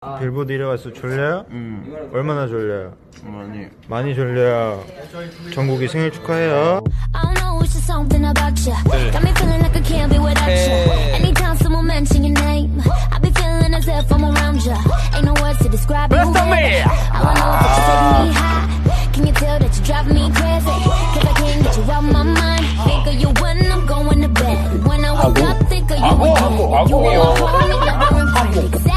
빌보드 1위 가수 졸려요? 얼마나 졸려요? 많이 졸려요. 정국이 생일 축하해요. Can you tell that you drive me crazy? Cause I can't get you out my mind. Think of you when I'm going to bed. When I wake up, think of you again. You won't hold me like we're in